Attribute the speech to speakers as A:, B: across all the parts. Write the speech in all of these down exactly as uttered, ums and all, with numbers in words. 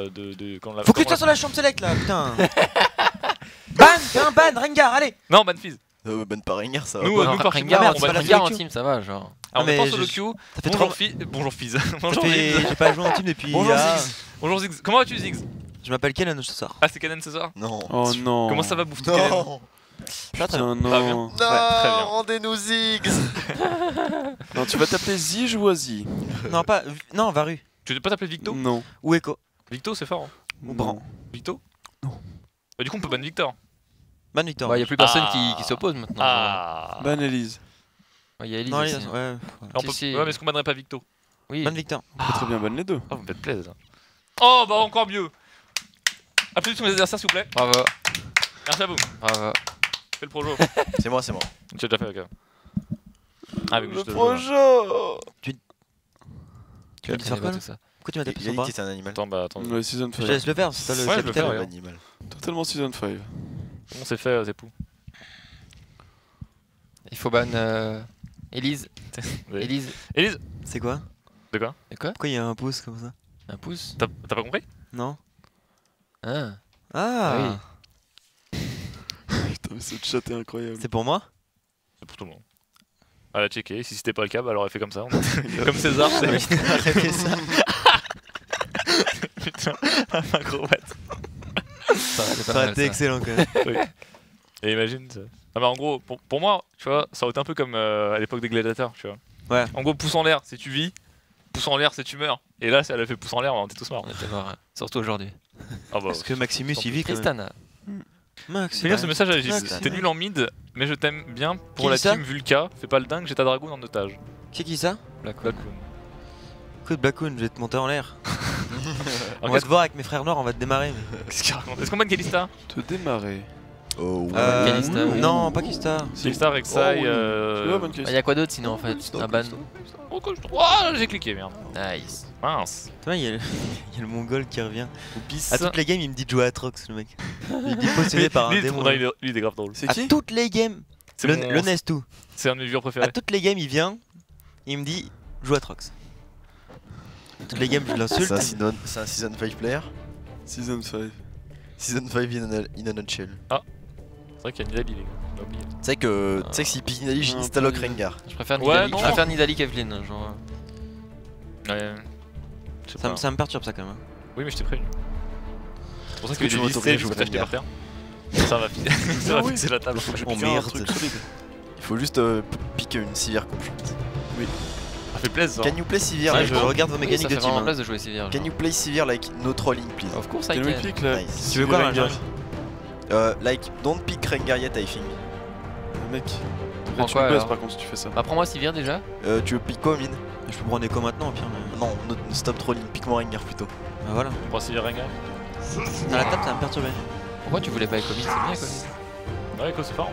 A: de. de, de quand la,
B: Faut que tu sois sur la chambre select là, putain. Ban, fais un ban, Rengar, allez.
A: Non, ban Fizz.
C: Euh, ban pas Rengar, ça va.
A: Nous,
C: pas.
A: euh,
D: Non,
A: nous par
D: Rengar,
B: merde,
D: on
B: c'est
D: va
B: pas la
D: Rengar en
B: Q.
D: team, ça va, genre.
A: Alors, on
B: mais
A: est pas solo
B: je-
A: queue.
B: Ça fait
A: Bonjour
B: trop.
A: Fizz. Bonjour Fizz.
B: Ça
A: Bonjour
B: fait-
A: Ziggs.
B: J'ai pas joué en team depuis.
A: Bonjour
B: ah,
A: Ziggs. Bonjour Ziggs. Comment vas-tu Ziggs?
B: Je m'appelle Kennen ce soir.
A: Ah, c'est Canon ce soir?
C: Non.
E: Oh non.
A: Comment ça va, bouffe tout Canon?
C: Non.
B: Pas très
E: Putain,
B: bien.
A: Ça va bien.
E: non.
C: Non,
A: très bien.
C: rendez-nous Ziggs.
E: Non, tu vas t'appeler Zige ou Oazi?
B: Non, pas. Non, Varu.
A: Tu veux pas t'appeler Victo?
E: Non.
B: Ou Echo.
A: Victo, c'est fort. Hein.
B: Ou Bran.
A: Victo? Non. Bah, du coup, on peut ban Victor.
B: Ban Victor.
D: Bah, y a plus personne
A: Ah.
D: qui, qui s'oppose maintenant.
A: Ah.
E: Ban Elise.
D: Ouais, y a Elise
B: Non,
D: aussi.
B: Elise, ouais.
A: On
D: Si,
A: peut...
D: si.
A: Ouais, mais est-ce qu'on bannerait pas Victo?
D: Oui.
B: Ban Victor.
E: On peut très bien ban les deux.
A: Oh, vous me faites plaisir. Oh, bah encore mieux. Applaudissez mes adversaires, s'il vous plaît.
D: Bravo,
A: Merci à vous.
D: bravo.
A: Fais le projo.
C: C'est moi, c'est moi.
A: Tu as déjà fait, ok. Ah, mais
E: Le
A: juste le
E: projo.
B: Tu
D: Tu
B: veux dire quoi, là
D: tout ça.
B: Pourquoi tu m'as tapé
C: Il
B: sur
C: a
B: le
C: dit
B: bras
C: que c'était un animal.
A: Attends, bah attends.
E: Ouais, Season
B: Je
E: cinq.
B: laisse le faire, c'est toi le
A: Ouais, je le
B: capitaine.
A: fais, ouais.
C: Animal.
E: Totalement Season cinq.
A: Comment c'est fait, euh, Zepou?
D: Il faut ban euh, Elise.
A: Oui.
D: Elise.
A: Élise.
B: C'est quoi?
A: De quoi?
D: De quoi?
B: Pourquoi il y a un pouce comme ça?
D: Un pouce.
A: T'as t'as pas compris?
B: Non?
D: Ah.
B: Ah,
E: Putain, mais ce chat est incroyable.
B: c'est pour moi?
A: C'est pour tout le monde. Elle a checké, si c'était pas le cas, bah elle aurait fait comme ça. Comme César, c'est.
B: Arrêtez ça.
A: Putain, un acrobate.
D: Ça aurait été pas
B: Ça aurait
D: mal,
B: été
D: ça.
B: excellent quand même.
A: Et imagine ça. Ah bah en gros, pour, pour moi, tu vois, ça aurait été un peu comme euh, à l'époque des gladiateurs, tu vois.
B: Ouais.
A: En gros, pouce en l'air, c'est tu vis. Pouce en l'air, c'est tu meurs. Et là, si elle a fait pouce en l'air, on était tous morts.
D: On était mort, hein. Surtout aujourd'hui.
A: Ah bah.
B: Parce que Maximus il vit quand même.
D: Tristana.
B: Max,
A: Fais lire ce message à Gilles.
B: Ouais.
A: T'es nul en mid, mais je t'aime bien pour
B: Qui
A: la
B: dit ça
A: team Vulca. Fais pas le dingue, j'ai ta dragoon en otage.
B: C'est qui ça?
D: Blackwood.
A: Blackwood.
B: Écoute, Blackoon, je vais te monter en l'air. On
A: Alors,
B: va se voir avec mes frères noirs, on va te démarrer. mais-
A: Qu'est-ce qu'il raconte? Est-ce qu'on ban Kalista?
E: Te démarrer.
C: Oh ouais.
B: Euh,
D: Kalista, oui.
B: Non, pas Kista.
A: Kalista, Rek'Sai.
E: Oh oui.
A: euh...
E: Tu vois, bonne
D: Il
E: question.
D: y a quoi d'autre sinon en fait? Un ban.
A: Oh, que je- Oh, j'ai cliqué, merde.
D: Nice.
A: Mince.
B: Tu vois, il y, a le- il y a le mongol qui revient.
A: Oupis.
B: À toutes les games, il me dit de jouer à Atrox, le mec. Il dit possédé par un
A: Lui, il est
B: démon.
A: trop- non, il est- lui, il est grave drôle.
E: C'est
B: À
E: qui?
B: toutes les games.
A: C'est
B: Le,
A: mon-
B: le Nest tout.
A: C'est un de mes viewers
B: À
A: préférés.
B: toutes les games, il vient. Il me dit joue à Trox. Toutes les games, je l'insulte.
C: C'est un, season- c'est un Season cinq player.
E: Season cinq.
C: Season cinq in a, in a nutshell.
A: C'est vrai qu'il y a Nidali, les gars. On a oublié.
C: Tu sais que, tu sais que si pique Nidali,
E: Ah,
C: j'instaloc
E: un peu.
C: Rengar.
D: Je préfère
A: Ouais,
D: Nidali.
A: non.
D: Je préfère Nidali qu'Evelyn. hein, Genre.
A: Ouais. Je sais
B: Ça,
A: pas.
B: me- ça me perturbe ça quand même.
A: Oui, mais je t'ai prévenu. C'est pour ça que
C: Est-ce que
A: j'ai
C: tu
A: dit
C: m'autorises,
A: je
C: je
A: vais
C: vous
A: t'acheter par terre. Ça va fi- ça va fixer la table.
B: Oh
E: Putain, un
B: merde.
E: truc solide.
C: Il faut juste euh, p- piquer une Sivir complète.
A: Ça fait plaisir.
C: Can you play Sivir
B: Ouais,
C: like,
B: je regarde vos
D: Oui,
B: mécaniques
D: ça
B: de
D: fait
B: team.
D: vraiment
B: hein.
D: plaisir de jouer Sivir.
C: Can you play Sivir like no trolling please?
D: Of course I
E: Quel
D: can.
E: pick là?
C: Nice.
B: Tu veux quoi,
E: Rengar.
B: Ranger?
C: Euh, like don't pick Rengar yet I think.
E: Mec.
D: Prends
E: Tu
D: quoi,
E: me baisses
D: alors
E: par contre si tu fais ça.
D: Bah prends-moi Sivir déjà.
C: Euh, tu veux pick quoi mine?
B: Je peux prendre Echo maintenant au pire. Mais...
C: Non, no, stop trolling, pique-moi Rengar plutôt.
B: Bah voilà.
A: On va essayer Rengar.
B: À la table, ça va me perturber.
D: Pourquoi tu voulais pas Ecomin? C'est bien Ecomin.
A: Ouais, quoi, c'est fort.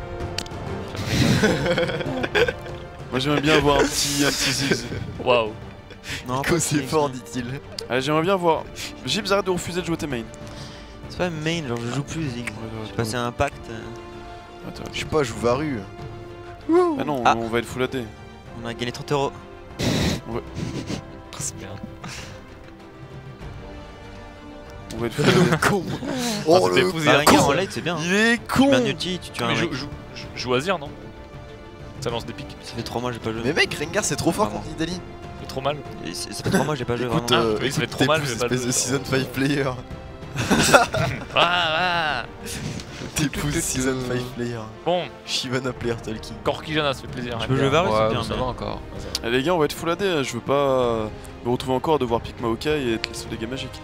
E: Moi j'aimerais bien avoir un petit, un petit Ziggs.
A: Waouh.
B: Non,
C: Que
B: pas
C: c'est
B: Phoenix,
C: fort
B: mais-
C: dit-il.
E: Allez, j'aimerais bien voir. Gibbs, arrête de refuser de jouer tes mains.
B: C'est pas main, genre je joue plus Ziggs. J'ai passé un pacte. euh,
E: Attends.
C: Je sais pas, je joue Varu.
E: Ah non,
B: Ah.
E: on va être full A D.
B: On a gagné trente euros.
A: C'est bien.
E: On va être full A D.
C: con.
A: Ah,
C: Oh
A: c'était
C: le
A: fou,
B: Bah,
A: il est
B: Rengar
A: con.
B: en late, c'est bien.
C: Il est
B: Tu mets un
C: con.
B: ulti, tu tues un
A: Mais
B: mec.
A: joue, joue, joue, joue Azir, non? Ça lance des pics.
B: Ça fait trois mois que j'ai pas joué.
C: Mais mec, Rengar c'est trop fort
B: Vraiment.
C: contre Nidali.
A: C'est trop mal.
B: Et c'est- Ça fait trois mois que j'ai pas joué
C: Écoute,
B: vraiment.
C: euh,
A: oui, ça fait
C: écoute,
A: trop mal,
C: t'es
A: je
C: pouce,
A: vais pas
C: espèce de
A: le-
C: Season cinq player.
A: Ah, ah.
C: T'es pouce Season cinq player.
A: Bon,
C: Shivana player Tolkien.
A: Corkijana, ça fait plaisir.
B: Je peux jouer Varus, c'est
D: Ouais,
B: bien.
D: ça
B: mais-
D: va encore.
E: Eh, les gars, on va être full A D. hein. Je veux pas me retrouver encore à devoir pick Maokai et être les dégâts magiques.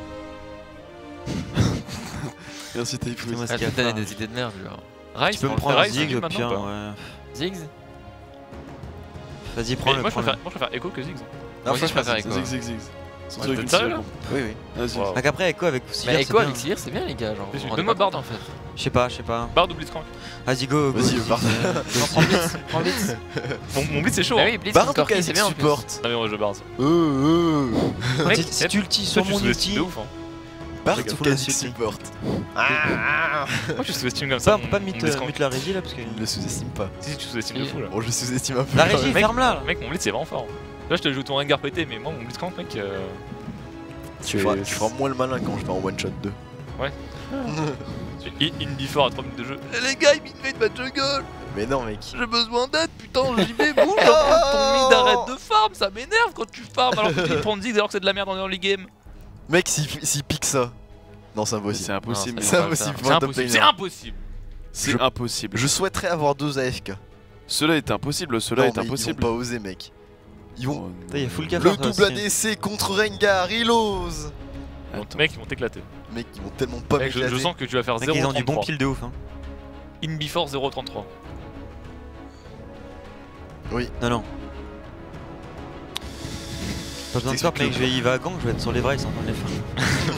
E: Merci Taïfou.
B: Excuse-moi,
D: Ah,
B: ce qu'il y a
D: putain,
B: à
D: il y a
B: faire.
D: des idées de merde genre.
A: Rice,
B: Tu peux me
A: on le fait
B: prendre
A: Rice,
B: Ziggs
A: Ziggs
B: au
A: maintenant
B: pire,
A: ou pas?
B: ouais.
D: Ziggs.
B: Vas-y,
A: Mais
B: prends-le.
A: moi, je
B: prends-le.
A: préfère, moi je préfère Echo que Ziggs.
D: Moi aussi je préfère Echo.
E: Zig, zig, zig. Sans
A: Ouais,
E: truc,
A: t'es
E: une
A: sérieux,
E: seule
A: là
E: bombe.
C: Oui, oui.
E: Vas-y.
A: Wow.
B: Donc après, Echo avec Sivir,
D: Mais
B: c'est
D: Echo
B: bien.
D: avec Sivir c'est bien les gars genre.
A: Mais
D: vous vous
A: donne-moi
D: rendez pas
A: Bard.
D: compte, en fait.
B: Je sais pas, je sais pas.
A: Bard ou Blitzcrank?
B: Vas-y, go, go.
C: Vas-y,
B: Ziggs.
C: Bard.
D: Non, prends Blitz. Prends Blitz.
A: Mon, mon blitz c'est chaud.
D: Bah
A: hein.
D: oui, Blitz
C: Bard ou
D: contre Corki, c'est
C: Kha'Zix
D: bien en plus.
C: support.
A: Non, mais moi je Bard.
C: Euh, euh.
A: Mec,
B: Si- Si tu ulti
A: toi,
B: sur
A: tu
B: mon
A: sous-estimes
B: ulti,
A: de ouf. Hein.
C: Bard
B: Regarde,
C: ou
B: faut la
C: Kha'Zix
B: citer.
C: support. Ah,
A: Moi, tu sous-estimes comme ça.
B: ça,
A: mon-
B: faut pas
A: mon
B: mute
A: Blitzcrank.
B: mute la régie là parce que.
C: il ne le sous-estime pas.
A: Si, si, tu sous-estimes de fou là.
C: Bon, je sous-estime un peu.
B: La régie,
A: Mec,
B: ferme-la là.
A: Mec, mon blitz c'est vraiment fort. Là, je te joue ton Rengar pété, mais moi, mon Blitzcrank, mec. euh,
C: Tu feras, tu feras moins le malin quand je vais en one shot deux.
A: In in before à trois minutes de jeu. Eh, les gars, il m'invite ma jungle.
C: Mais non, mec.
A: J'ai besoin d'aide, putain, j'y vais, bouge. Ton mid arrête de farm, ça m'énerve quand tu farm alors que tu prends Ziggs alors que c'est de la merde en early game.
C: Mec, s'il s'il pique ça. Non, c'est impossible.
E: C'est impossible.
A: Non,
C: C'est
A: on va
C: impossible.
A: le
C: pour
A: faire.
C: un
A: C'est
C: top
A: impossible.
C: laner.
A: C'est impossible.
E: C'est
C: Je-
E: impossible.
C: Je souhaiterais avoir deux A F K.
E: Cela est impossible, cela
C: Non,
E: est
C: mais
E: impossible.
C: Ils vont pas oser, mec. Ils vont.
E: Oh, non.
B: Putain, il y a full cap.
C: Le
B: toi
C: double A
B: aussi.
C: D C contre Rengar, il ose.
E: Attends.
A: Mec, ils vont t'éclater.
C: Mec, ils vont tellement pas
A: Mec, je,
C: m'éclater.
A: je sens que tu vas faire
B: Mec, ils ont du bon
A: zéro trente-trois.
B: pile de ouf. Hein.
A: In before zéro trente-trois.
B: Non, non. Pas besoin de peur, mec, je vais y va à gang, je vais être sur les vrais sans les fins.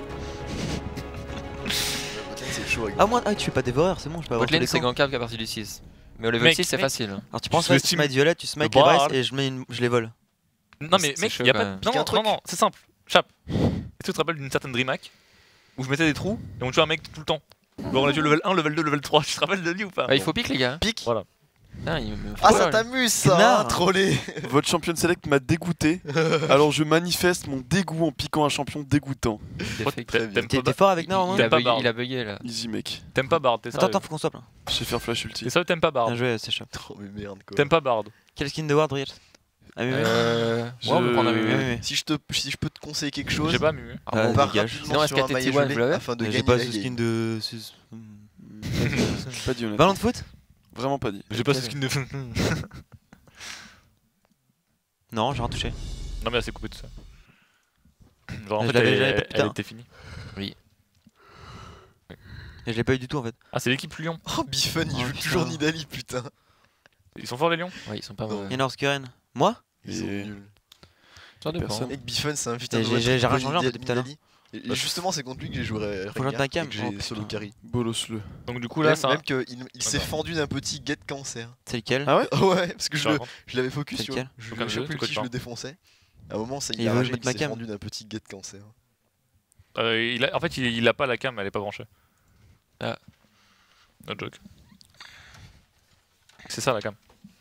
C: C'est chaud, avec
B: Ah, moi, ah, tu fais pas dévoreur, c'est bon, je peux avoir tous
D: Botlane
B: les
D: c'est
B: camps.
D: gankable qu'à partir du six. Mais au level
A: Mec,
D: six c'est
A: mec.
D: facile.
B: Alors, tu prends
A: Tu
B: ça, tu
A: sous-estimes
B: smite violet, tu smite
A: le
B: les
A: bar.
B: Bryce et je, mets une... je les vole.
A: Non mais
D: C'est
A: mec,
D: chaud,
A: y a
D: quand
A: pas
D: même.
A: de... Non,
C: Pique un
A: non,
C: truc.
A: non, non, c'est simple. Chap. Est-ce que tu te rappelles d'une certaine DreamHack où je mettais des trous et on tuait un mec tout le temps. Genre on a tué level un, level deux, level trois. Tu te rappelles de lui ou pas?
D: Ah, il faut pique les gars.
C: Pique.
A: Voilà.
D: Putain, il me
C: Ah,
D: faut
C: ça
D: peur,
C: t'amuse ça,
B: Connard.
C: hein, troller.
E: Votre champion select m'a dégoûté, alors je manifeste mon dégoût en piquant un champion dégoût.
D: lui.
A: Toi,
D: Défait.
A: t'a- T'aimes
B: T'es
A: pas,
B: t'es fort avec
D: Il,
B: Nord,
D: il
B: hein
D: a
A: pas
D: bugué,
A: Bard.
D: il a bugué là.
E: Easy mec.
A: t'aimes pas Bard, t'es
B: Attends,
A: sérieux?
B: attends, faut qu'on swap là.
E: Je sais faire flash ulti.
A: T'es sérieux, t'aimes pas Bard?
B: Bien joué, c'est chaud.
C: Oh, mais merde quoi.
A: T'aimes pas Bard?
B: Quel skin de Ward, Riel Ah, oui, oui.
D: Euh. Ouais,
E: Je-
D: on peut prendre un
B: Oui,
D: Mumu.
B: oui, oui.
C: Si je, te, si je peux te conseiller quelque chose,
A: J'ai pas Mumu.
B: Ah,
C: on part
B: dégage.
C: rapidement
D: Sinon, est-ce
C: sur un
D: qu'à
C: maillot
D: T T one,
C: gelé
D: vous l'avez
C: afin de
B: J'ai
C: gagner
B: pas
C: la
B: ce
C: game.
B: skin de.
E: Pas dit honnêtement.
B: Ballon de foot
E: Vraiment pas dit.
A: J'ai pas ce skin de...
B: Non, j'ai rien touché.
A: Non mais elle s'est coupée tout ça. Genre en
B: Je
A: fait
B: l'avais-
A: elle,
B: j'avais pas
A: elle,
B: plus tard.
A: elle était finie.
B: Et je l'ai pas eu du tout en fait.
A: Ah c'est l'équipe Lyon.
C: Oh, Biffen, il
B: Oh,
C: joue
B: putain.
C: toujours Nidali, putain.
A: Ils sont forts les Lions?
D: Ouais, ils sont pas
C: Non.
D: mauvais.
B: Yenor Skuren. Moi
C: Ils sont
E: Et-
C: nuls.
D: Ça dépend.
E: Personne.
C: Mec, Biffen, c'est un putain
B: Et
C: de
B: j'ai-
C: match
B: j'ai- j'ai
C: contre
B: rien changé, en fait, depuis tout à l'heure.
C: Nidali. Et justement, c'est contre lui que j'ai joué Rengar
B: Faut que je mette ma cam.
C: et que j'ai
B: Oh,
C: solo
B: putain.
C: carry.
E: Bolos-le.
A: Donc du coup là
C: Même,
A: ça...
C: même qu'il il s'est
A: Attends.
C: fendu d'un petit get cancer.
B: C'est lequel
E: Ah ouais?
C: Ouais, parce que je
A: Je
C: le-
A: raconte.
C: je l'avais focus,
B: C'est
C: tu vois.
B: lequel
C: Je
A: Aucun
C: le
A: jeu,
C: chaque
A: tu
C: ulti, je
A: codes
C: le défonçais. À un moment, ça,
B: Il
C: il a
B: veut
C: ragé,
B: mettre
C: il
B: ma
C: s'est
B: cam.
C: fendu d'un petit get cancer.
A: Euh, il a... En fait il, il a pas la cam, elle est pas branchée.
D: Ah.
A: No joke. C'est ça la cam.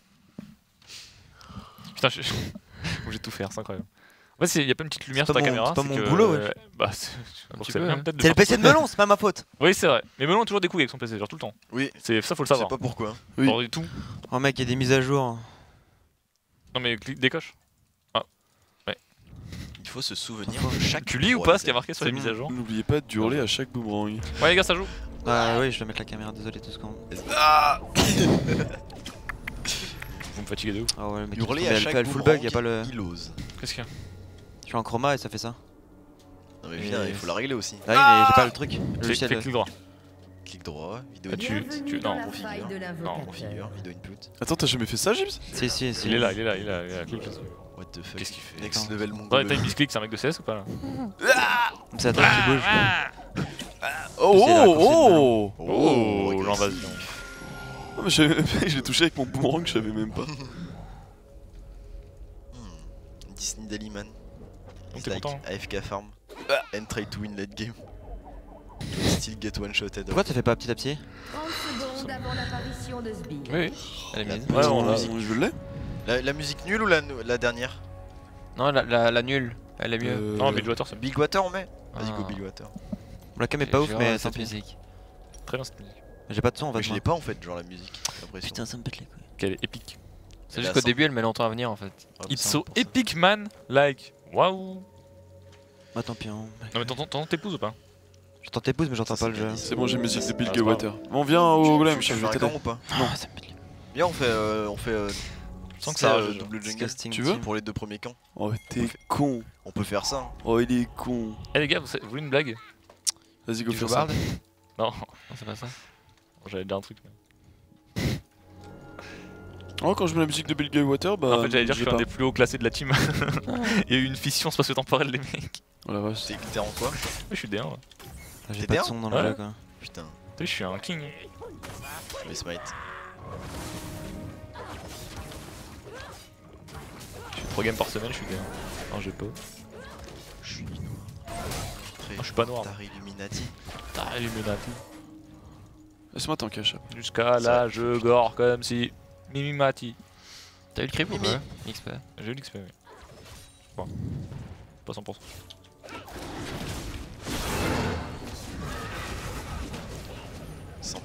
A: Putain je... j'ai tout faire, c'est incroyable. En fait il y a pas une petite lumière
B: C'est
A: sur ta
B: pas mon-
A: caméra.
B: c'est pas mon
A: que-
B: boulot, wesh.
A: Bah c'est...
D: Un
A: donc
D: petit
A: c'est
D: peu,
A: bien
D: hein.
A: peut-être de
B: C'est le
A: faire
B: P C
A: tout
B: de
A: ça.
B: Melon, c'est pas ma faute.
A: Oui c'est vrai. Mais Melon a toujours des couilles avec son P C, genre tout le temps.
C: Oui,
A: C'est ça faut le
C: je sais
A: savoir.
C: pas pourquoi.
E: Oui.
A: Genre, tout.
B: Oh mec, il y a des mises à jour.
A: Non mais cli- décoche.
C: Il faut se souvenir de chaque.
A: Tu lis ou
C: droit
A: pas ce qui a
C: laser.
A: marqué sur les
B: C'est
A: mises
B: bon.
A: à jour?
E: N'oubliez pas d'hurler à chaque boomerang.
A: Ouais les gars ça joue.
B: Ah oui, je dois mettre la caméra, désolé tout ce qu'on.
C: Ah
A: Vous me fatiguez de ouf.
B: Ah ouais, le mec,
C: Hurler
B: il
C: à
B: fait
C: chaque
B: le full
C: boomerang,
B: bug, y a pas le.
C: il ose.
A: Qu'est-ce qu'il y a?
B: Je suis en chroma et ça fait ça.
C: Non mais viens,
B: Et-
C: il faut la régler aussi.
B: Ah oui, mais j'ai pas le truc. Le
A: Fais
B: logiciel.
A: fais clic droit.
C: Clic droit, vidéo
A: Ah, tu-
C: input.
A: tu- non,
C: configure. Non, configure, vidéo input.
E: Attends, t'as jamais fait ça, Gibbs?
B: Si, si, si.
A: Il est là, il est là, il est là, il est là. Clique dessus.
C: What the fuck.
A: Qu'est-ce qu'il fait?
C: Next level mon
A: Ouais, t'as une misclick, c'est un mec de C S ou pas là?
B: C'est la truc qui bouge.
E: Oh
B: C'est la
E: oh
B: course,
E: oh
A: Oh,
C: agressif.
A: l'invasion.
E: Ah, mais j'avais- Je l'ai touché avec mon boomerang, je savais même pas.
C: Hmm. Disney Daliman.
A: Donc t'es
C: Like
A: content?
C: A F K farm. And try to win late game. Still get one shot head.
B: Pourquoi t'as fait pas petit à petit?
F: trente secondes avant l'apparition de Sbire.
D: Oui, oui. Elle est mise.
A: Ouais, on l'a.
E: Je l'ai.
C: La, la musique nulle ou la, la dernière?
D: Non, la, la, la nulle, elle est mieux.
E: Euh,
A: Non, Bridgewater, c'est
C: Big Water on met? Vas-y
D: Ah.
C: go Big Water.
B: La cam est pas
D: J'ai
B: ouf,
D: vraiment
B: mais
D: cette
B: ça
D: musique.
A: très bien cette musique.
B: J'ai pas de son en
C: Mais
B: fait.
C: je
B: moi.
C: l'ai pas en fait, genre la musique. j'ai l'impression.
B: Putain, ça me pète les couilles.
A: Qu'elle est épique.
D: C'est
C: Elle
D: juste
C: a
D: qu'au
C: cent-
D: début, elle met longtemps à venir en fait.
C: Ah,
A: It's
C: c'est
A: so
C: pour ça.
A: epic man, like. Waouh.
B: Bah tant pis, hein.
A: Non mais t'entends t'entends tes pouces ou pas?
B: J'entends tes pouces, mais j'entends
C: Ça,
B: pas le
C: c'est
B: jeu.
C: bien.
E: C'est bon, j'ai mes îles de Bill
A: Ah, c'est pas
E: Water. Bon, viens au golem,
C: Tu
E: je
C: veux
E: vais
C: faire un
E: t'aider.
C: camp ou pas?
B: Non, ça me pète les couilles.
C: Viens on fait euh, on fait euh,
A: Sans que
C: c'est,
A: ça
C: euh,
A: rage.
C: double jungle
B: Casting
E: Tu veux
B: team.
C: pour les deux premiers camps.
E: Oh, t'es con.
C: On peut faire ça. hein.
E: Oh, il est con.
A: Eh les gars, vous, vous voulez une blague?
E: Vas-y, go
D: Tu
E: faire
D: joues
E: ça.
D: Bard?
A: Non,
D: Non, c'est pas ça.
A: j'allais dire un truc. Mais...
E: Oh, quand je mets la musique de Bill Water, bah.
A: en fait, j'allais dire que je
E: j'ai
A: suis un
E: pas.
A: des plus hauts classés de la team. Il y a eu une fission spatio-temporelle des mecs.
E: Oh la vache.
C: T'es t'es en quoi?
A: Ouais, je suis D un. Ouais.
B: Ah, J'ai
C: T'es
B: pas de
C: bien
B: son dans
A: Ouais.
B: le jeu quoi.
C: Putain,
A: Tu sais, je suis un king.
C: je vais smite.
A: Je fais trois games par semaine, je suis D un. Non, j'ai pas.
C: Je suis noir. Très
A: je suis pas noir,
C: Tard Illuminati.
A: Ah, Illuminati.
E: Laisse-moi t'en cacher.
A: Jusqu'à là, je gore comme si. Mimimati.
D: T'as eu le creep ou
C: Mimi.
D: pas X P.
A: J'ai eu l'X P, oui. Bon. Pas cent pour cent.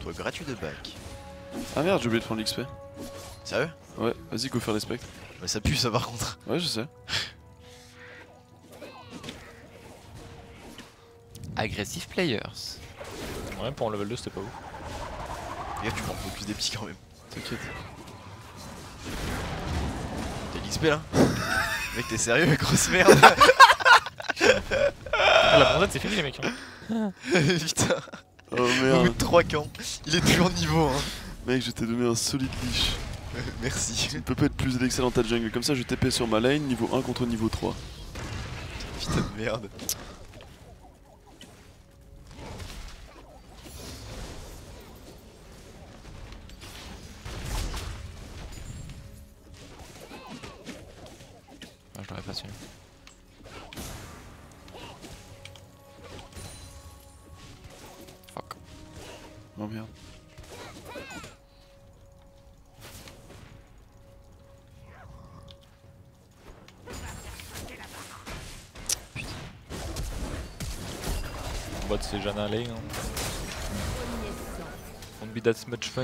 C: Toi gratuit de bac.
E: Ah merde, j'ai oublié de prendre l'X P.
C: Sérieux?
E: Ouais, vas-y, go faire les spectres.
C: Mais ça pue ça par contre.
E: Ouais, je sais.
D: Aggressive players.
A: Ouais, pour un level deux, c'était pas ouf.
C: Regarde, tu prends focus des petits quand même.
E: T'inquiète.
C: T'as l'X P là? Mec, t'es sérieux, grosse merde?
A: La bronzette, c'est fini, les mecs. Hein.
C: Putain.
E: Oh
C: Au bout
E: merde.
C: de trois camps, il est toujours niveau hein.
E: Mec, je t'ai donné un solide leash.
C: Merci.
E: Tu ne peux pas être plus excellent à ta jungle. Comme ça, je T P sur ma lane, niveau un contre niveau trois.
C: Putain de merde.
D: Ah, je l'aurais pas su. Fuck.
E: Oh merde.
A: En bot, c'est Janna lane. Hein. Won't be that much fun.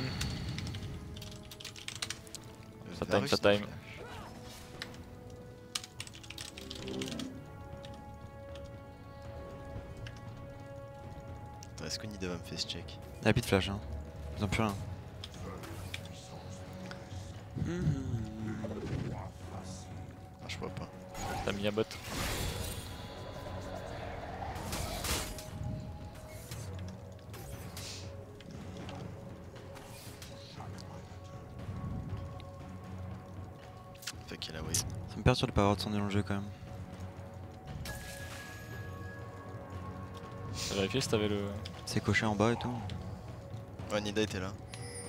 A: Ça time,
C: Varus,
A: ça time.
C: Attends, est-ce que Nida va me faire ce check?
B: Il y a plus de flash, hein. Ils ont plus rien.
C: Ah, je crois pas.
A: T'as mis un bot.
C: Fait qu'il a oui.
B: Ça me perturbe de pas avoir de son dans le jeu quand même.
A: T'as vérifié si t'avais le.
B: C'est coché en bas et tout.
C: Ouais, Nida était là.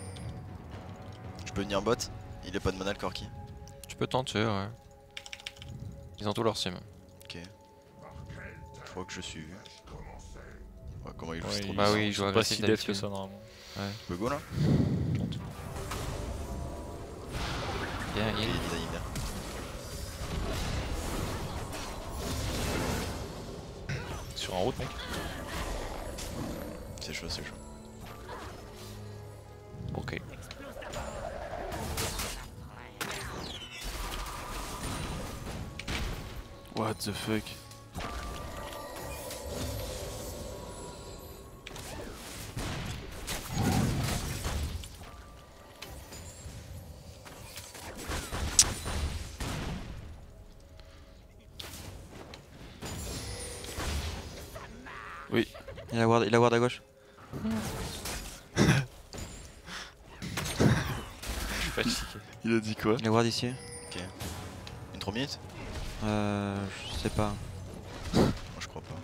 C: Je peux venir bot? Il est pas de mana le Corki.
D: Tu peux tenter, ouais. Ils ont tout leur sim.
C: Ok. Je crois que je suis vu. Ouais, comment il joue
A: Ouais,
C: c'est trop
A: ils
D: Bah
C: bizarre.
D: oui, ils jouent
A: sont pas
D: agressif
A: si def que
D: d'habitude.
A: ça normalement.
C: Tu peux go là?
D: Bien,
C: Ok,
D: il.
C: Nida, Nida.
A: Sur en route, mec.
C: C'est chaud, c'est chaud.
A: Ok.
E: What the fuck? Oui.
B: Il a ward, il a ward à gauche.
A: Je suis fatigué.
E: Il a dit quoi?
B: Il a ward ici.
C: Une trois minutes?
B: Euh. Je sais pas.
C: Moi je crois pas.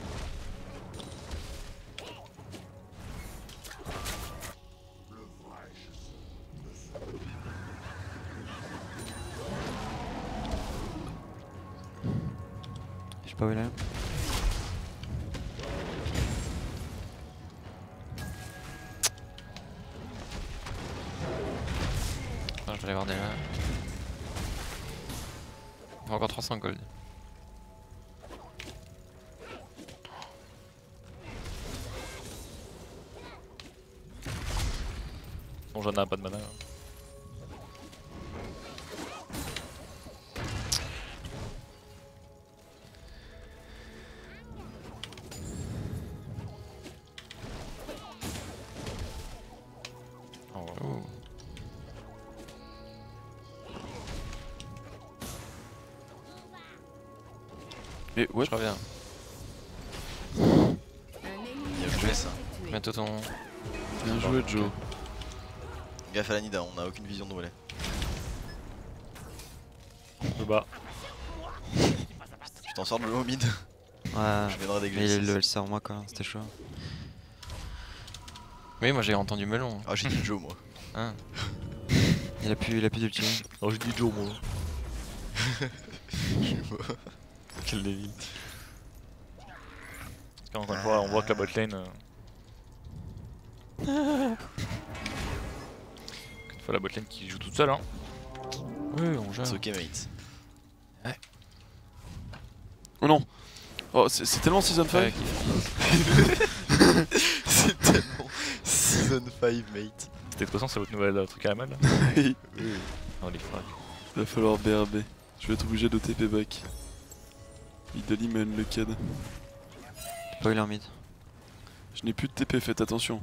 B: Je sais pas où il est.
D: Ah, je vais aller voir déjà. Il faut encore trois cents gold.
A: Bon, Janna a pas de mana. Oh, ouais.
D: Ouh.
E: Et ouais,
D: Je reviens.
C: Bien joué ça.
D: Bientôt ton.
E: bien joué Joe.
C: Gaffe à la Nida, on a aucune vision de relais.
A: Le bas.
C: Tu t'en sors de l'eau au mid?
B: Ouais.
C: Je viendrai dès que
B: Mais il est
C: j'ai
B: level six en moi quoi, c'était chaud.
D: Oui, moi j'ai entendu melon.
C: Ah, j'ai dit Joe moi.
D: Hein.
B: Il a plus, il a plus d'ulti.
A: Alors j'ai dit Joe, moi.
C: Je suis mort.
A: Quel débile. Parce qu'encore une fois, on voit que la botlane. Euh... une fois la botlane qui joue toute seule, hein.
D: Oui, on gère.
C: C'est ok, mate.
E: Oh non. Oh, c'est c'est tellement season
D: Ouais,
E: cinq.
D: qui-
C: C'est tellement season Season cinq, mate.
A: C'était de toute façon, c'est votre nouvelle euh, truc à la mode là.
E: Oui.
A: Non, les frags.
E: Il va falloir B R B. Je vais être obligé de T P back. Idali me unlocked.
B: Boiler mid.
E: Je n'ai plus de T P, faites attention.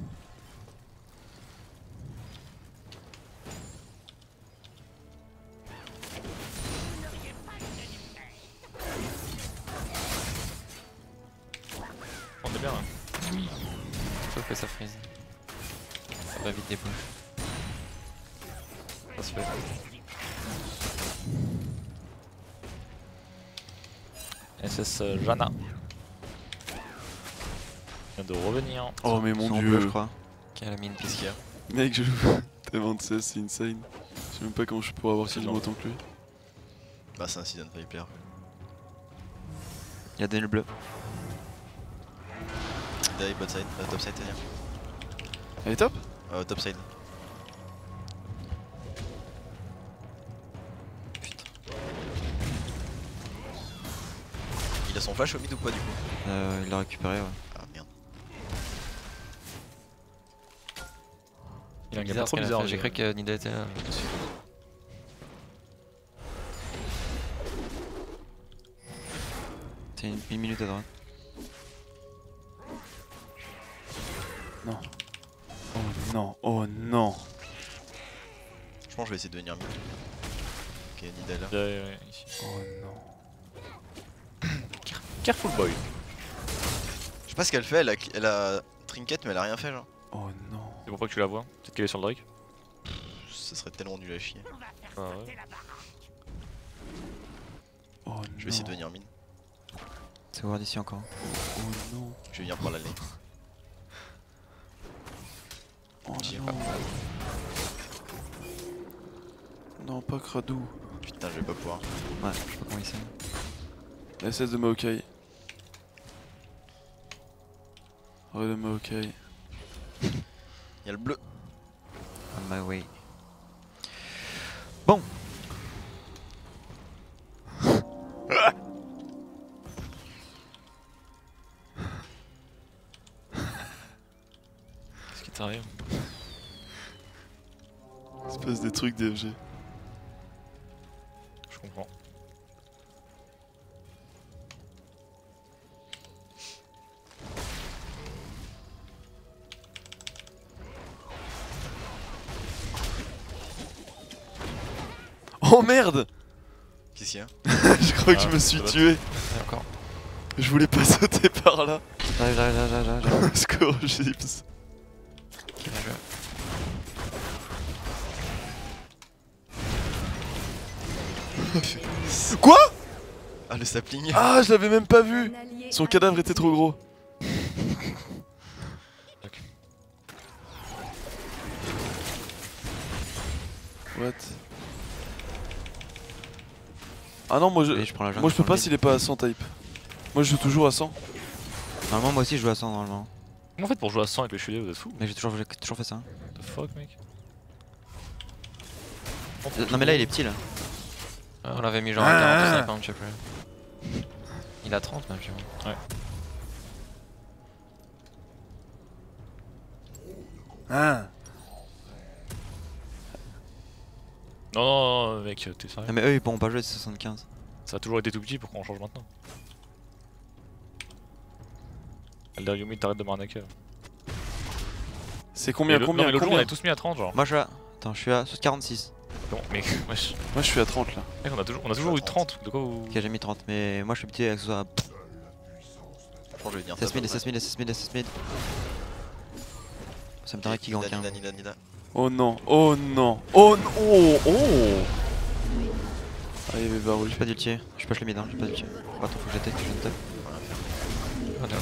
A: On est bien là.
D: Sauf que ça freeze. Ça va vite des push.
A: Ça se fait. S S euh, Jana. Vient de revenir.
E: Oh mais mon
B: Ils sont en
E: dieu.
B: bleu, je crois.
D: Qui a la mine
C: Qu'est-ce qu'il y a?
E: Mec, je tellement de C S, c'est insane. Je sais même pas comment je pourrais avoir quasiment autant que lui.
C: Bah, c'est un Season cinq player.
B: Il y a Daniel bleu.
C: D'ailleurs, bot side, euh, top side, c'est-à-dire.
E: Elle est top?
C: Euh, top side. Il a son flash au mid ou pas du coup?
B: Euh, il l'a récupéré, ouais.
C: Ah merde.
A: Il a un
D: Bizarre
A: gameplay
D: ce
A: trop
D: qu'elle a
A: bizarre.
D: fait, j'ai cru que Nida était là.
B: C'est une, une minute à droite.
E: Non. Oh non, oh non.
C: Je pense que je vais essayer de venir mid. Ok, Nida est là.
A: Ouais, ouais, ici.
E: Oh non.
A: Careful boy.
C: Je sais pas ce qu'elle fait, elle a, elle a trinket mais elle a rien fait genre.
E: Oh non.
A: C'est pourquoi que tu la vois. Peut-être qu'elle est sur le Drake.
C: Ce serait tellement nul à chier.
A: Ah ouais.
E: Oh non.
C: Je vais essayer de venir mid.
B: C'est ward ici encore.
E: Oh non.
C: Je vais venir par la lane.
E: Oh
C: J'y ai
E: non.
C: pas.
E: Non, pas Kradou.
C: Putain, je vais pas pouvoir.
B: Ouais, je sais pas comment il s'est.
E: S S de Maokai. Re de Maokai.
C: Y'a le bleu.
B: On my way. Bon.
A: Qu'est-ce qui t'arrive?
E: Il se passe des trucs D F G.
A: Je comprends.
E: Oh merde.
C: Qu'est-ce qu'il y a?
E: Je crois que
A: Ah,
E: je me suis
A: ça va.
E: tué.
D: Et encore.
E: Je voulais pas sauter par là.
B: J'arrive, j'arrive, j'arrive, j'arrive, j'arrive.
E: Score Gibbs.
D: Bien joué.
E: Quoi?
C: Ah, le sapling.
E: Ah, je l'avais même pas vu.
F: Un allié
E: Son cadavre était trop gros. What? Ah non, moi je,
B: Et je prends la jungle
E: moi je peux
B: sur le
E: pas
B: mid.
E: s'il est pas à cent type. Moi je joue toujours à cent.
B: Normalement, moi aussi, je joue à cent normalement.
A: Comment on fait pour jouer à cent avec les chevaliers? Vous êtes fous?
B: Mais j'ai toujours, j'ai toujours fait ça.
A: What the fuck, mec?
B: Euh, Non, mais là, il est petit là.
D: Ah, on l'avait mis genre à quarante ou cinquante, je sais plus. Il a trente même, je sais pas.
A: Ouais.
E: Hein?
A: Non, non, non, mec, t'es sérieux?
B: Non, mais eux, ils pourront pas jouer de soixante-quinze.
A: Ça a toujours été tout petit, pourquoi on change maintenant? Elder Yumi, t'arrêtes de m'arnaquer.
E: C'est combien,
A: Mais le-
E: combien,
A: non, mais l'autre jour, on
E: combien?
A: est tous mis à trente, genre.
B: Moi, je suis à. Attends, je suis à quarante-six.
A: Bon, mais wesh.
E: Moi je suis à trente là.
A: Mec, on a toujours, on a toujours eu trente. De quoi vous.
B: Ok, j'ai mis trente, mais moi, je suis petit avec ce soit.
C: Je pense que je vais venir
B: seize
C: top
B: mid,
C: après.
B: seize mid, seize mid, seize mid. Ça me paraît qui gank.
C: Nida,
B: hein.
C: Nida, Nida, Nida.
E: Oh non, oh non, oh non, oh, oh. Ah, il y avait Barouille.
B: J'ai pas d'ulti, je push le mid, hein, j'ai pas d'ulti. Attends, faut que j'attaque, je viens de top.
D: Voilà.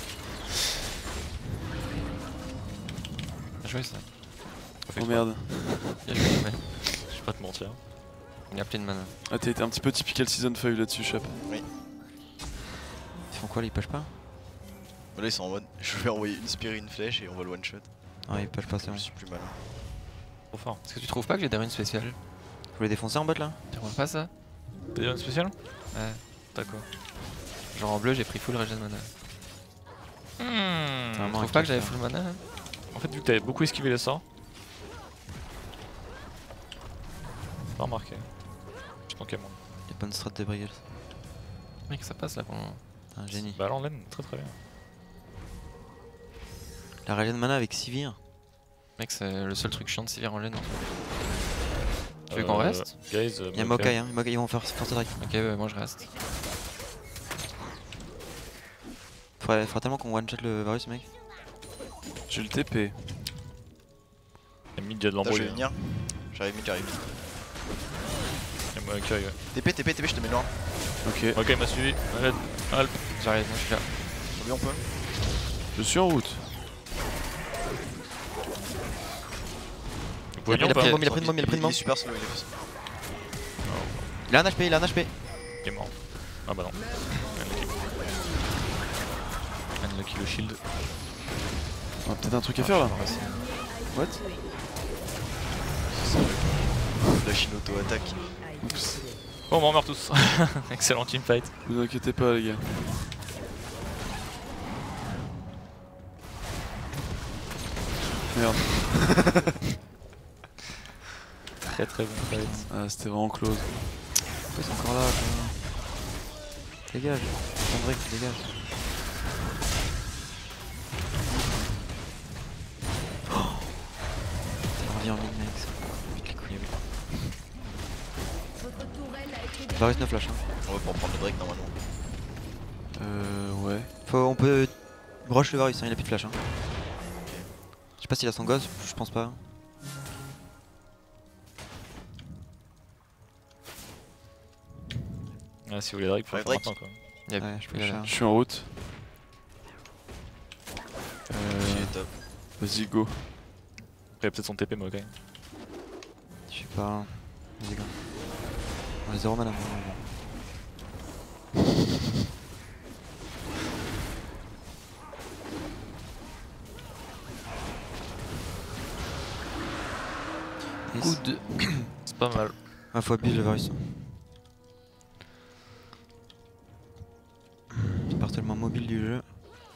D: Bien joué ça.
E: Oh merde.
D: Bien joué, mais
A: Je vais pas te mentir.
D: il y a plein de mana.
E: Ah, t'as été un petit peu typical season cinq là-dessus, Chap.
B: Ils font quoi là, ils push pas?
C: Là, ils sont en mode. Je vais envoyer une spear et une flèche et on va le one shot.
B: Ah, ils push pas, c'est bon.
C: Je suis plus mal.
A: Trop fort.
D: Est-ce que tu trouves pas que j'ai des runes spéciales?
B: Vous voulez défoncer en bot là?
D: Tu vois pas ça?
A: T'as déjà une spéciale?
D: Ouais.
A: D'accord.
D: Genre en bleu, j'ai pris full regen mana.
A: Hmm.
D: Tu
B: Vraiment,
D: trouves
B: avec
D: pas
B: le
D: que j'avais
B: fer.
D: full mana? Hein
A: En fait, vu que t'avais beaucoup esquivé les sorts. Pas remarqué. Je t'en moi.
B: Y'a pas de strat des brigades.
D: Mec, ça passe là pour le moment.
B: T'es un génie.
A: Bah, l'enlaine, très très bien.
B: La régène mana avec Sivir.
D: Mec, c'est le seul truc chiant de Sivir en laine. Tu veux
A: Euh,
D: qu'on reste?
A: Guys, euh,
B: Y'a Maokai, hein. Maokai, ils vont faire Force Drake.
D: Ok, ouais, moi je reste.
B: Faudrait, faudrait tellement qu'on one shot le Varus, mec.
E: J'ai le T P.
A: Il y a mid, il y a de
C: Attends, je vais
A: l'embrouille.
C: venir. J'arrive, mid, j'arrive.
A: Il y a Maokai, ouais.
C: T P, T P, T P, je te mets loin.
E: Ok.
A: Ok, il m'a suivi. Arrête. Alp.
D: J'arrive, moi je suis là.
C: Sur lui, on peut.
E: Je suis en route.
A: Vous pouvez
B: Il a
A: venir ou
B: pris
A: pas
B: le môme, il a pris le môme, il a pris le
C: Il
B: môme.
C: est super slow, il est super.
B: Il a un H P, il a un H P.
A: Il est mort. Ah bah non. Unlucky. Unlucky le shield.
E: On a peut-être un truc à faire là. What?
C: La Chine auto-attaque.
E: Oups.
A: Bon, on meurt tous. Excellent teamfight.
E: Vous inquiétez pas les gars. Merde.
A: Très très bon fight.
E: Ah c'était vraiment close.
B: Pourquoi ils sont encore là, quoi? Dégage. André, dégage. Oh, on revient en mid, mec. Ça vite les couilles.
F: Votre tourelle a été
B: Varus no flash, hein.
C: On va pour prendre le Drake normalement.
E: Euh ouais.
B: Faut, on peut rush le Varus, hein, il a plus de flash. Hein. Je sais pas s'il a son gosse, je pense pas.
A: Ah, si vous voulez Drake, faut le faire
C: Drake.
A: maintenant quoi.
D: Y'a
B: Ouais, je peux
D: plus
B: le
D: là.
B: faire.
E: Je suis en route.
C: Il
E: Euh,
C: est top.
E: Vas-y go.
A: Après, peut-être son T P, Maokai.
B: Je sais pas. Vas-y, gars. On est zéro mana.
D: Good.
A: C'est pas mal.
B: Ah, faut abuser le Varus. Il part tellement mobile du jeu.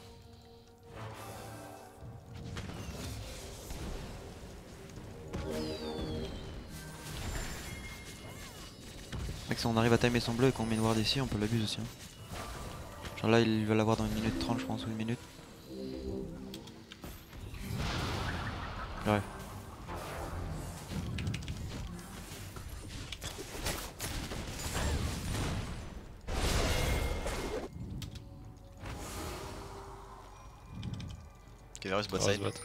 B: Mec, si on arrive à timer son bleu et qu'on met une ward ici, on peut l'abuser aussi. Hein. Genre là, il va l'avoir dans une minute trente, je pense, ou une minute. Ouais.
C: Ok, Varus bot
A: On va se
C: side.
A: battre.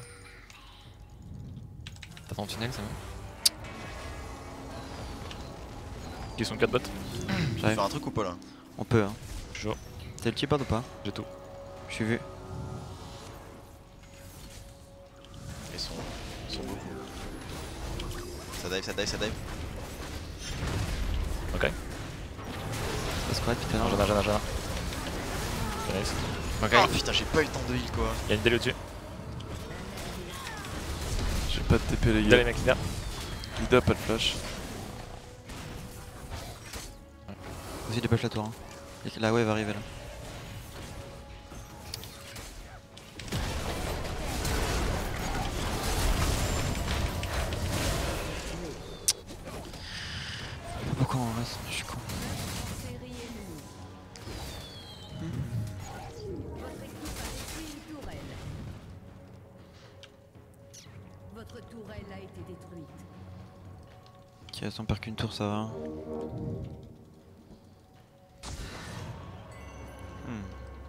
D: T'as ton tunnel, c'est bon?
A: Qui sont quatre bots?
C: Tu veux
B: J'arrive.
C: faire un truc ou pas là?
B: On peut, hein.
A: Chaud.
B: T'as le chipboard ou pas?
A: J'ai tout.
B: Je suis vu.
C: Ils sont, ils sont beaucoup. Ça dive, ça dive, ça dive.
A: Ok.
B: Ça se correct, putain.
A: Non, Jana, Jana, Jana. Ok, nice.
D: Ok.
C: Oh putain, j'ai pas eu le temps de heal quoi.
A: Il y a une délai au-dessus.
E: J'ai pas de T P les
A: Délai,
E: gars.
A: mec, Lida.
E: Lida pas de flash.
B: Vas-y, dépêche la tour. Hein. Et la wave arrive là. Pourquoi on reste? Je suis con.
F: série ennemie. Votre équipe a détruit une tourelle. Votre tourelle a été détruite.
B: Ok, si on perd qu'une tour, ça va. Hmm.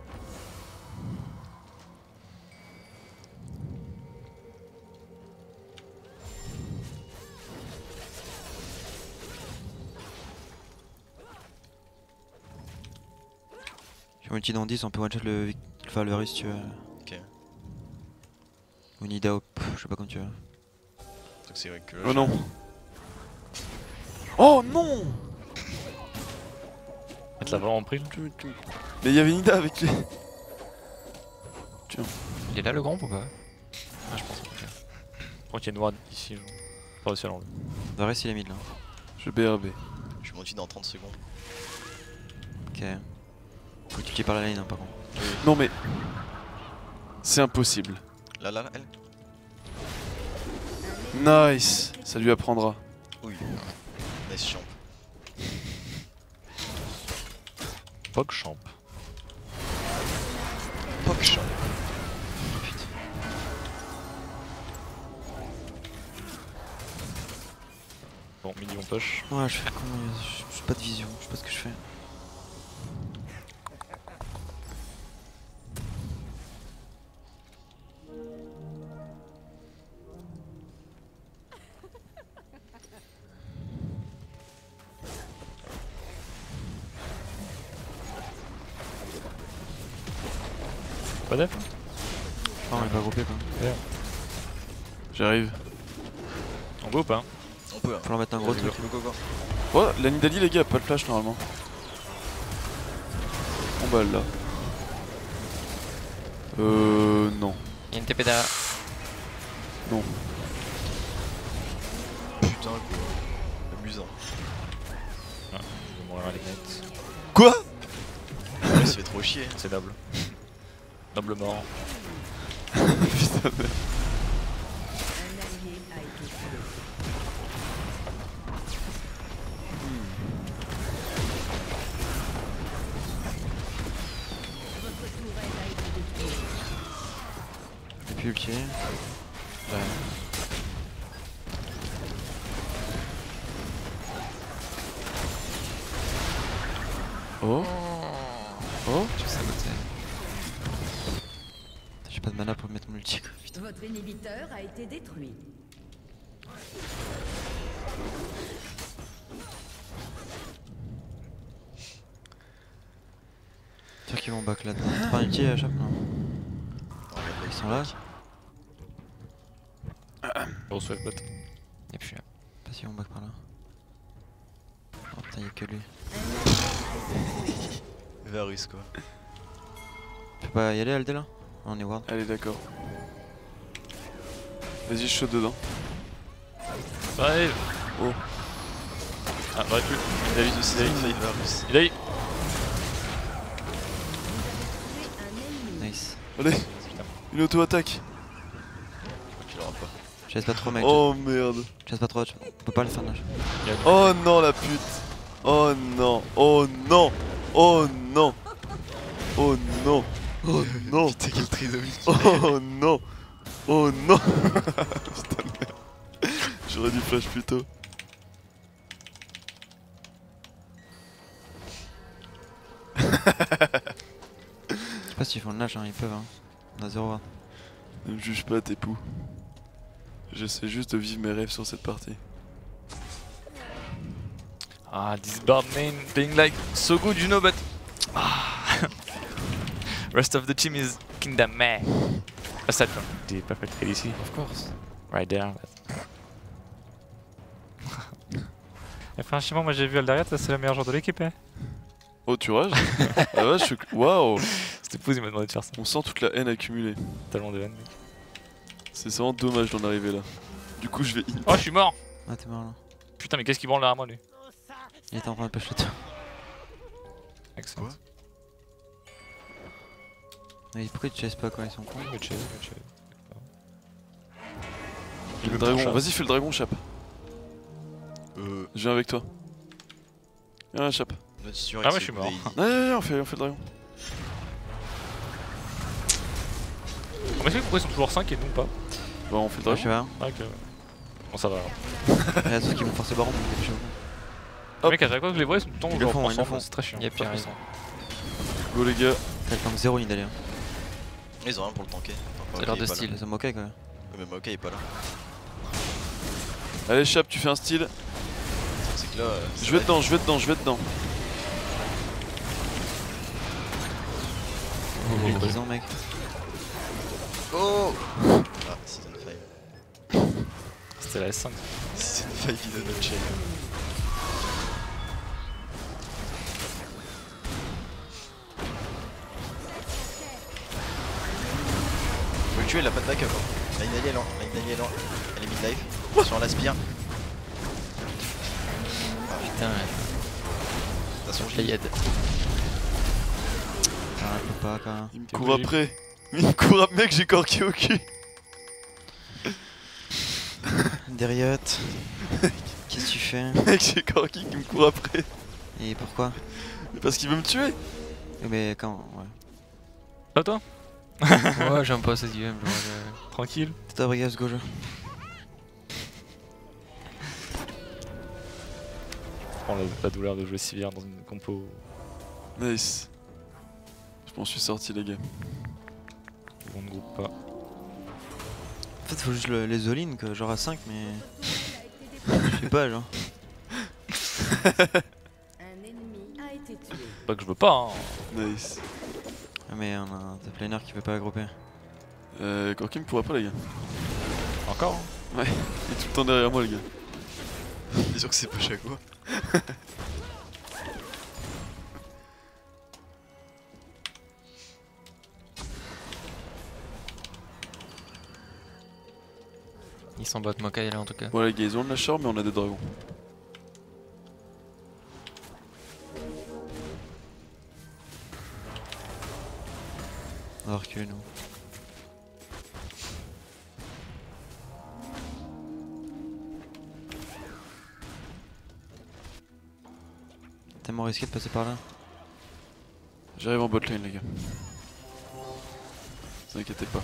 B: J'ai multi dans dix, on peut one shot le, enfin, le Varus si tu veux.
C: Ok.
B: Ou Nida, ou pff, je sais pas comme tu veux.
C: Le truc c'est que.
E: Oh non. Oh non.
A: Elle l'a vraiment pris là.
E: Mais il y avait Nida avec lui.
D: Il est là le grand ou pas?
A: Ah, je pense que je crois qu'il y a une ward ici. Je pas réussi à l'enlever.
B: Varus il est mid là.
E: Je B R B.
C: Je suis monté dans trente secondes.
B: Ok. Faut que tu tues par la lane hein, par contre.
E: Non mais. C'est impossible.
C: Là, là, là, elle.
E: Nice. Ça lui apprendra.
C: Oui. Nice champ.
A: Pogchamp.
C: Pop champ.
A: Bon, million poche.
B: Ouais, je fais comment J'ai pas de vision, je sais pas ce que je fais.
A: Pas def.
B: Non, on est pas groupé quoi.
E: J'arrive.
A: On go ou pas?
C: On peut. Hein.
B: Faut leur mettre un gros
C: Go,
B: truc.
C: go, go, go.
E: Oh, la Nidalee, les gars, a pas de flash normalement. On balle là. Euh. Non.
D: Il y a une T P derrière.
E: Non.
C: Putain, quoi. Amusant.
A: Je vais mourir à l'ignite.
E: Quoi?
C: Il se fait trop chier.
A: C'est noble. Noble mort.
E: Putain, merde.
F: Un allié a été tué. Votre tourelle a été détruite.
B: Et puis ulti. Ouais.
E: Oh. Oh.
D: Tu sais noter.
B: J'ai pas de mana pour mettre mon ulti. Putain.
F: Votre inhibiteur a été détruit.
B: Sûr qu'ils vont back là-dedans. T'as pas un ulti à chaque non. Ils sont là.
A: Gros swipe bot.
D: Et puis là.
B: Pas si on back par là. Oh putain, y'a que lui.
C: Varus quoi.
B: Tu peux pas y aller Aldé là? Oh, on est ward.
E: Allez, d'accord. Vas-y, je saute dedans.
A: Allez.
E: Oh.
A: Ah, j'aurais pu. Il a eu, il a eu,
C: Fail Varus.
A: il a eu.
F: Un ennemi.
B: Nice.
E: Allez. Une auto-attaque.
C: Tu l'auras pas.
B: Je laisse pas trop mec.
E: Oh merde.
B: Je laisse pas trop. On peut pas le faire là.
E: Oh non, la pute. Oh non. Oh non. Oh non. Oh non. Oh non.
C: Putain, quel trisomie.
E: Oh non. Oh non. Putain de merde. J'aurais dû flash plus tôt.
B: Je sais pas s'ils font le nage, hein, ils peuvent. Hein. On a zéro ward.
E: Ne me juge pas, tes poux. J'essaie juste de vivre mes rêves sur cette partie.
A: Ah, this bard main being like so good, you know, but ah, rest of the team is kinda meh. Aside from the perfect A D C,
D: Of course.
A: right there. Et franchement, moi j'ai vu Aldariat, c'est le meilleur joueur de l'équipe. Hein.
E: Oh, tu rages? Ah ouais, je suis. Waouh!
A: C'était Pouze, il m'a demandé de faire ça.
E: On sent toute la haine accumulée.
A: Tellement de vannes, mec.
E: C'est vraiment dommage d'en arriver là. Du coup, je vais int.
A: Oh, je suis mort!
B: Ah, t'es mort là.
A: Putain, mais qu'est-ce qu'il branle derrière moi, lui?
B: Il était en train de push le tour.
A: Excellent.
C: Quoi?
B: Mais pourquoi tu chasses pas quand ils sont cons?
A: Good shit, good shit.
E: Fais le
A: veut
E: dragon,
A: ton chat.
E: vas-y, fais le dragon, Chap.
C: Euh.
E: Je viens avec toi. Viens, Chap.
C: Note sur
A: Ah ouais, je suis mort.
E: Non, non, non, on fait, on fait le dragon.
A: On m'a dit pourquoi ils sont toujours cinq et nous pas.
E: Bon, on fait le
B: Ouais, je sais
E: dragon.
B: pas.
A: Ah, ok. Bon, ça va alors.
B: Il y a ceux qui vont forcer baron, donc c'est chaud.
A: Les mecs, à chaque fois que je les vois, ils sont tout le temps
B: Ils le
A: genre
B: font, ils le
A: ensemble,
B: font.
A: c'est très chiant.
D: Yep,
A: Pas
D: il arrive.
A: puissant.
E: Go, les gars.
B: T'as le tank zéro Nidalee. Hein.
C: Ils ont rien pour le tanker.
D: C'est leur de style.
B: Ils ont moqué quoi.
C: Mais Maokai est pas là.
E: Allez, Chap, tu fais un style.
C: C'est que là. euh, ça
E: Je vais
C: va
E: dedans, je vais dedans, je vais dedans.
B: Oh, dix ans mec.
C: être- Oh Ah, Season cinq.
A: C'était la S cinq.
C: Season cinq de notre chaîne. Faut le tuer, il a pas de backup. Hein. La Nidalee est lent, la Nidalee est lent. Elle est mid-life. Sur l'aspire.
D: Putain,
C: T'as son
D: la
C: J.
D: Yed.
B: Ah, je peux pas quand même.
E: Il me
A: T'es
E: court
A: obligé.
E: après. Il me court après, mec, j'ai corqué au cul.
B: Derrière. Qu'est-ce que tu fais?
E: Mec, j'ai Corki qui me court après.
B: Et pourquoi?
E: Parce qu'il veut me tuer.
B: Eh, mais quand? Ouais.
A: Pas toi?
D: Ouais, j'aime pas cette game. Genre, je-
A: Tranquille.
B: C'est ta brigade, go jeu.
A: Prends la, la douleur de jouer Sivir dans une compo.
E: Nice. Je m'en suis sorti, les gars.
A: Où on ne groupe pas.
B: En fait, faut juste le- les all-in, quoi, genre à cinq, mais. Je sais pas, genre.
F: Un ennemi a été tué.
A: Pas que je veux pas, hein.
E: Nice.
B: Ah, mais on a un top laner qui veut pas grouper.
E: Euh, Corki me pourra pas, les gars.
A: Encore hein.
E: Ouais, il est tout le temps derrière moi, les gars.
C: T'es sûr que c'est pas Chaco?
D: Ils sont bot Mokai là en tout cas.
E: Bon, les gars, ils ont le lâcheur, mais on a des dragons.
B: On va reculer, nous. Tellement risqué de passer par là.
E: J'arrive en bot lane, les gars. Ne vous inquiétez pas.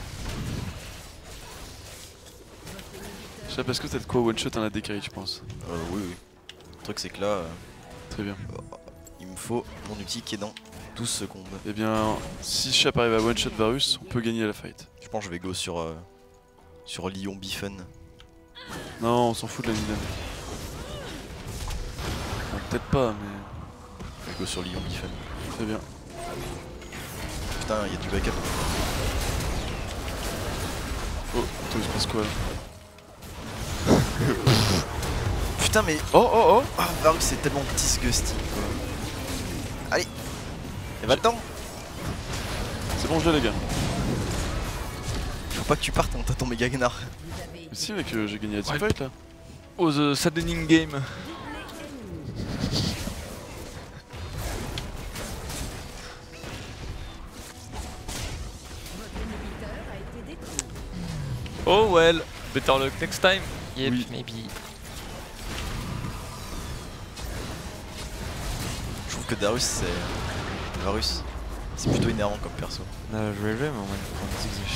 E: Je sais parce que t'as de quoi one shot un A D carry, je pense.
C: Euh, oui, oui. Le truc, c'est que là, euh,
E: Très bien.
C: il me faut mon ulti qui est dans douze secondes.
E: Eh bien, si Chap arrive à one shot Varus, on peut gagner la fight.
C: Je pense que je vais go sur, euh, sur Lyon Biffen.
E: Non, on s'en fout de la Nidane. Enfin, peut-être pas, mais
C: Je vais go sur Lyon Biffen.
E: très bien.
C: Putain, il y a du backup.
E: Oh, attends, il se passe quoi là?
C: Putain, mais.
E: Oh, oh, oh!
C: Ah, Varus, c'est tellement disgusting quoi. Allez! Et va dedans!
E: C'est bon, je l'ai, les gars.
C: Faut pas que tu partes, on t'as ton méga Gnar.
F: Vous avez
E: Mais si, mec, euh, j'ai gagné la
A: Ouais.
E: teamfight là.
A: Oh, the saddening game.
F: votre inhibiteur a été détruit.
A: Oh well, better luck next time.
D: Yep,
E: Oui.
D: maybe.
C: Je trouve que Darius, c'est. Varus, c'est plutôt énervant comme perso.
B: Là, je vais jouer, mais on va prendre des exige.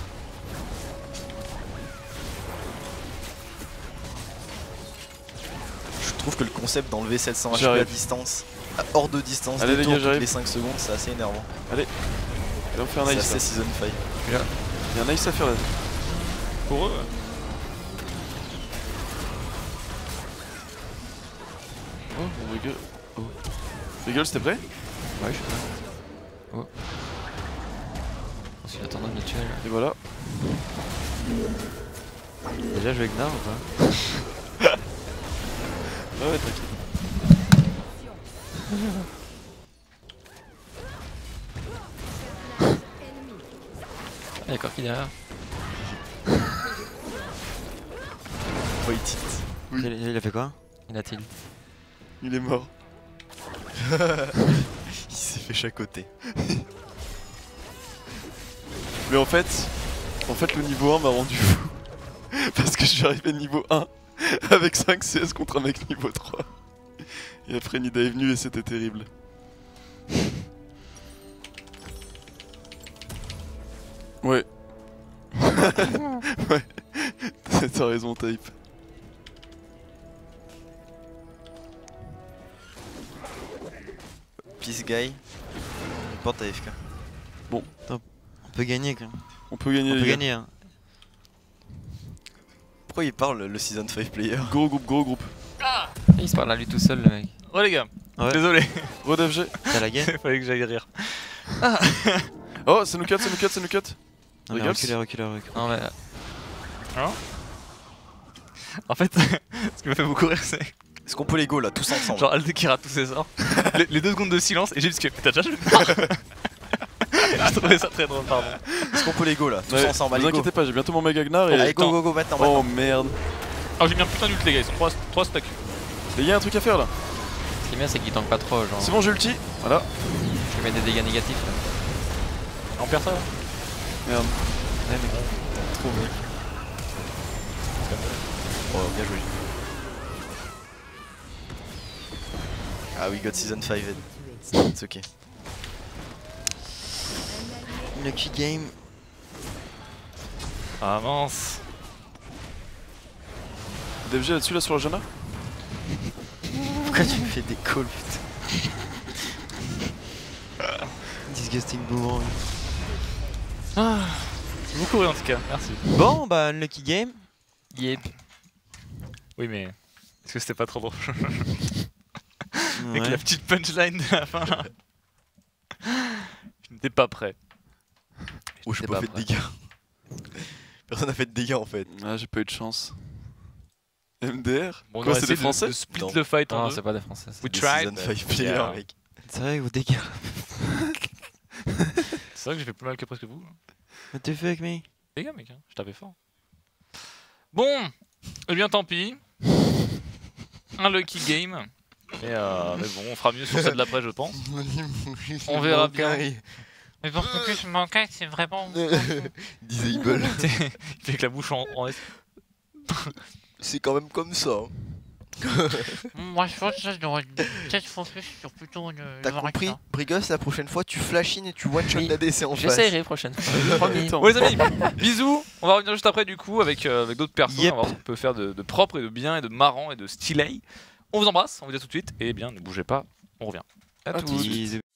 C: Je trouve que le concept d'enlever sept cents H P à
E: J'arrive.
C: distance, à hors de distance,
E: Allez,
C: des
E: les
C: tours
E: gars,
C: toutes
E: j'arrive.
C: les cinq secondes, c'est assez énervant.
E: Allez, on fait un
C: C'est
E: nice
C: assez
E: là.
C: season five.
E: Il y a un nice à faire là.
A: Pour eux.
E: Oh, mon Riggle. Oh. Riggle, c'était prêt?
D: Ouais, je suis prêt. Oh. On s'y attendait de me tuer là.
E: Et voilà.
B: Déjà, je vais Gnar ou pas?
E: Ah ouais, t'inquiète.
D: Ah, y'a encore qui derrière?
C: Wait it.
E: Oui.
B: Il, il a fait quoi?
D: Il a tilt.
E: Il est mort.
C: Il s'est fait chacoter.
E: Mais en fait, en fait le niveau un m'a rendu fou. Parce que je suis arrivé niveau un avec cinq C S contre un mec niveau trois. Et après Nida est venu et c'était terrible. Ouais. Ouais. T'as raison, Type.
C: Peace guy. Porte A F K.
B: On peut gagner quand même.
E: On peut gagner
B: On
E: les
B: peut
E: gars.
B: gagner, hein.
C: Pourquoi il parle le season five player?
E: Gros groupe, gros groupe.
D: Il se parle à lui tout seul le mec.
A: Oh les gars,
B: Ouais.
A: désolé,
E: Rodef G.
B: T'as la game?
A: fallait que j'aille rire.
E: Oh, ça nous cut, ça nous cut, ça nous cut.
B: Non, mais
E: Regarde.
B: reculez, reculez, reculez.
D: Non mais
A: En fait, ce qui me fait beaucoup rire, c'est
C: Est-ce qu'on peut les go là, tous ensemble?
A: genre Alde qui rate tous ses sorts, les, les deux secondes de silence et j'ai juste que t'as déjà joué. J'ai trouvé ça très drôle, pardon.
C: Est-ce qu'on peut les go là, tous
E: Ouais,
C: ensemble?
E: vous
C: Allez go!
E: inquiétez pas, j'ai bientôt mon méga Gnar et.
C: Allez go
A: Attends.
C: go go maintenant,
E: Oh
C: maintenant!
E: merde.
A: Oh, j'ai mis un putain d'ult, les gars, ils sont trois stacks.
E: Les gars, un truc à faire là.
D: ce qui est bien c'est qu'il tank pas trop genre.
E: C'est bon, j'ai ulti. Voilà.
D: Je lui mets des dégâts négatifs là.
A: On perd ça là.
E: Merde.
B: Ouais, mais
C: Trop mec. Oh, bien joué. Ah, we got season five. It's okay.
B: Lucky game.
A: Ah mince.
E: D F G là-dessus, là, sur la Jana?
B: Pourquoi tu me fais des calls, putain? Disgusting boomerang.
A: Ah, beaucoup rire en tout cas, merci.
B: Bon, bah, unlucky game.
A: Yep. Oui, mais est-ce que c'était pas trop drôle? Avec
B: Ouais.
A: la petite punchline de la fin là. Je n'étais pas prêt.
C: Oh, j'ai
A: J'étais
C: pas
A: pas
C: fait de
A: prêt.
C: dégâts. Personne n'a fait de dégâts en fait.
E: Ah, j'ai pas eu de chance. M D R?
A: Bon, on
E: Quoi,
A: va
E: c'est des
A: essayer de-
E: Français?
A: de split
C: Non.
A: le fight en
D: Non,
A: deux.
D: c'est pas des Français. c'est-
A: We
C: Des
A: tried.
C: season five player,
A: Yeah.
C: mec.
B: C'est vrai, vous dégâts.
A: C'est vrai que j'ai fait plus mal que presque vous.
B: What the fuck, me?
A: Les gars, mec, hein, je tapais fort. Bon, eh bien tant pis. Un lucky game. Mais, euh, mais bon, on fera mieux sur celle de l'après, je pense. On verra bien. Mais par contre, mon cas, c'est vraiment.
C: Disable.
A: Il fait avec la bouche en, en S.
C: C'est quand même comme ça. hein.
G: Moi je pense que ça je devrais peut-être focus sur plutôt une.
C: T'as
G: une
C: compris,
G: Varicta.
C: Brigos, la prochaine fois tu flash in et tu one shot
D: Oui.
C: la D C en face.
D: J'essaierai prochaine fois. Promis.
E: Attends.
A: Bon les amis, bisous. On va revenir juste après du coup avec, euh, avec d'autres personnes.
B: Yep.
A: On va voir ce qu'on peut faire de, de propre et de bien et de marrant et de stylé. On vous embrasse, on vous dit à tout de suite. Et bien ne bougez pas, on revient.
E: À tous.
B: Bisous.